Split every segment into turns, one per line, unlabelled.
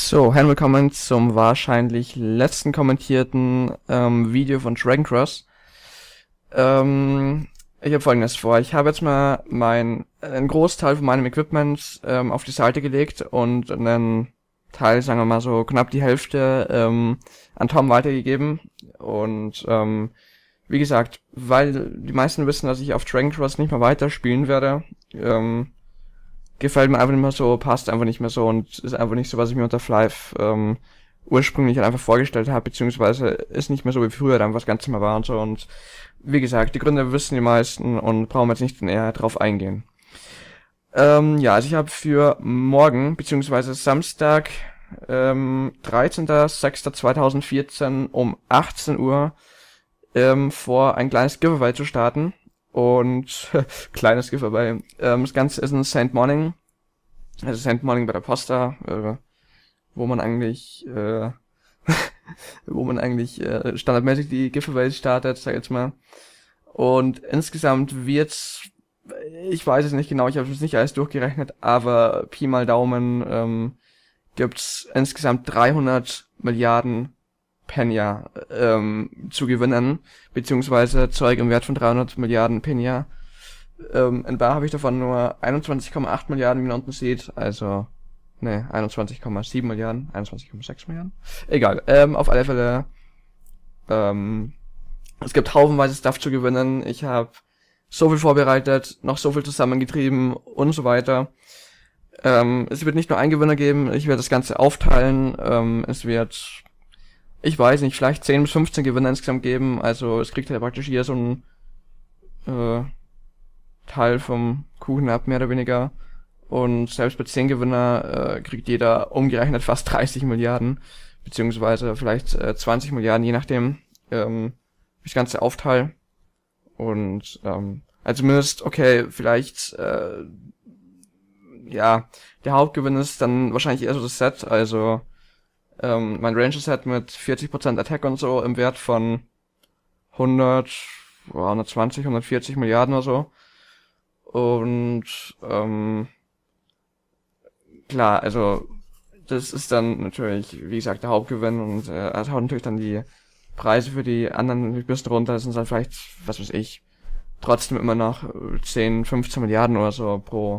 So, herzlich willkommen zum wahrscheinlich letzten kommentierten Video von Dragon Cross. Ich habe Folgendes vor. Ich habe jetzt mal einen Großteil von meinem Equipment auf die Seite gelegt und einen Teil, sagen wir mal so knapp die Hälfte an Tom weitergegeben. Und wie gesagt, weil die meisten wissen, dass ich auf Dragon Cross nicht mehr weiterspielen werde, gefällt mir einfach nicht mehr so, passt einfach nicht mehr so und ist einfach nicht so, was ich mir unter Flive ursprünglich halt einfach vorgestellt habe, beziehungsweise ist nicht mehr so wie früher dann was ganz immer war und so. Und wie gesagt, die Gründe wissen die meisten und brauchen wir jetzt nicht näher drauf eingehen. Ja, also ich habe für morgen, beziehungsweise Samstag, 13.06.2014 um 18 Uhr vor, ein kleines Giveaway zu starten. Und kleines Giveaway. Das Ganze ist ein Saint Morning. Also Saint Morning bei der Posta, wo man eigentlich standardmäßig die Giveaways startet, sag ich jetzt mal. Und insgesamt wird's, ich weiß es nicht genau, ich habe es nicht alles durchgerechnet, aber Pi mal Daumen gibt's insgesamt 300 Milliarden Penya zu gewinnen, beziehungsweise Zeug im Wert von 300 Milliarden Penya. In bar habe ich davon nur 21,8 Milliarden, wie man unten sieht, also, ne, 21,7 Milliarden, 21,6 Milliarden. Egal, auf alle Fälle, es gibt haufenweise Stuff zu gewinnen, ich habe so viel vorbereitet, noch so viel zusammengetrieben und so weiter. Es wird nicht nur einen Gewinner geben, ich werde das Ganze aufteilen, es wird, ich weiß nicht, vielleicht 10 bis 15 Gewinner insgesamt geben, also es kriegt ja praktisch jeder so ein Teil vom Kuchen ab, mehr oder weniger. Und selbst bei 10 Gewinner kriegt jeder umgerechnet fast 30 Milliarden, beziehungsweise vielleicht 20 Milliarden, je nachdem, wie ich das Ganze aufteile. Und also zumindest, okay, vielleicht ja, der Hauptgewinn ist dann wahrscheinlich eher so das Set, also mein Ranger-Set mit 40% Attack und so im Wert von 120, 140 Milliarden oder so. Und klar, also das ist dann natürlich, wie gesagt, der Hauptgewinn und es haut natürlich dann die Preise für die anderen ein bisschen runter. Das sind dann vielleicht, was weiß ich, trotzdem immer noch 10, 15 Milliarden oder so pro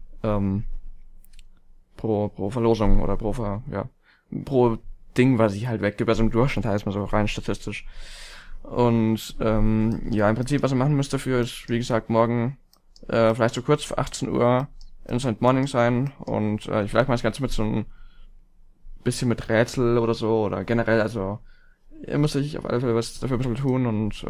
Verlosung oder pro Ding, was ich halt weggebe, also im Durchschnitt heißt man so rein statistisch. Und ja, im Prinzip, was ihr machen müsst dafür, ist, wie gesagt, morgen vielleicht so kurz vor 18 Uhr in St. Morning sein und vielleicht mal das Ganze mit so ein bisschen mit Rätsel oder so oder generell, also ihr müsst euch auf alle Fälle was dafür ein bisschen tun und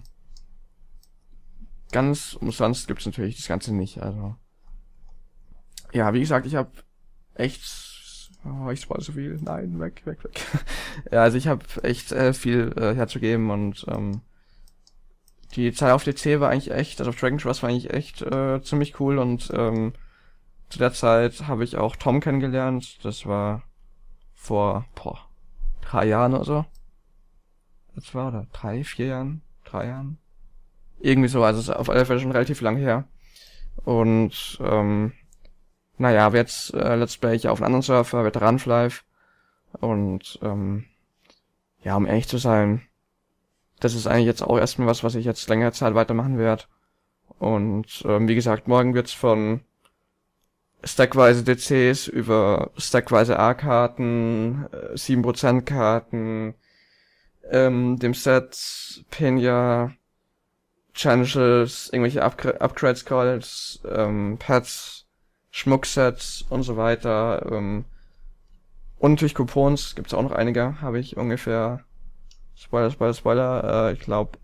ganz umsonst gibt's natürlich das Ganze nicht, also ja, wie gesagt, ich habe echt, ich spoil so viel, nein, weg. Ja, also ich habe echt viel herzugeben und die Zeit auf DC war eigentlich echt, also auf Dragon Cross war eigentlich echt ziemlich cool und zu der Zeit habe ich auch Tom kennengelernt. Das war vor 3 Jahren oder so. Das war oder 3, 4 Jahren, 3 Jahren. Irgendwie so, also es ist auf alle Fälle schon relativ lang her. Und naja, aber jetzt Let's Play ich auf einem anderen Surfer, Veteran Flive. Und ja, um ehrlich zu sein, das ist eigentlich jetzt auch erstmal was ich jetzt längere Zeit weitermachen werde. Und wie gesagt, morgen wird's von stackweise DCs über stackweise A-Karten, 7% Karten, dem Set, Penya, Challenges, irgendwelche Upgrade-Scrolls, Pets, Schmucksets und so weiter. Und natürlich Coupons, gibt's auch noch einige, habe ich ungefähr, Spoiler, ich glaube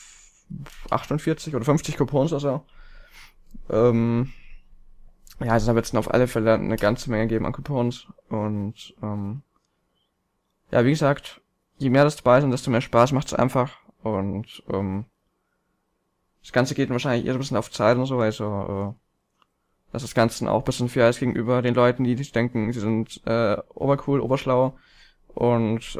48 oder 50 Coupons oder so. Ja, also da wird es auf alle Fälle eine ganze Menge geben an Coupons. Und ja, wie gesagt, je mehr das dabei sind, desto mehr Spaß macht's einfach. Und das Ganze geht wahrscheinlich eher so ein bisschen auf Zeit und so, also dass das Ganze auch ein bisschen fair ist gegenüber den Leuten, die denken, sie sind obercool, oberschlau und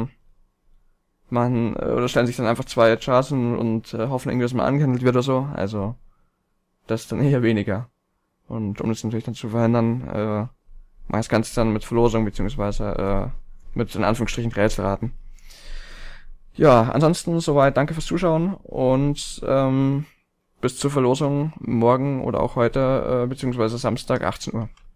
man oder stellen sich dann einfach 2 Charts und hoffen irgendwie, dass man angehandelt wird oder so. Also das ist dann eher weniger. Und um das natürlich dann zu verhindern, mache das Ganze dann mit Verlosung, beziehungsweise mit in Anführungsstrichen Rätselraten. Ja, ansonsten soweit, danke fürs Zuschauen und bis zur Verlosung morgen oder auch heute, beziehungsweise Samstag 18 Uhr.